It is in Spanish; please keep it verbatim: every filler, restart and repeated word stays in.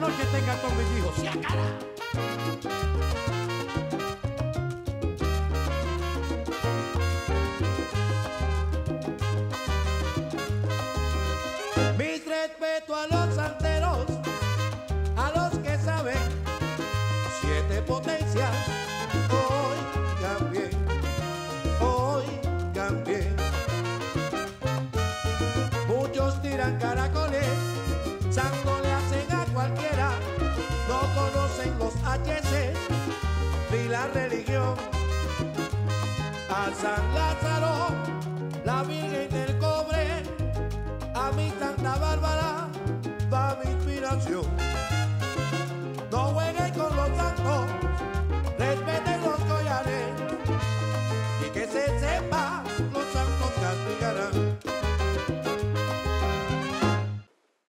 noche tenga con mis hijos. ¡Sí, a cara! Mis respeto a los santeros, a los que saben siete potencias. Oigan bien, oigan bien. Muchos tiran caracoles, santo le hacen a cualquiera. No conocen los H C ni la religión. A San Lázaro, la Virgen del Cobre, a mi Santa Bárbara va mi inspiración.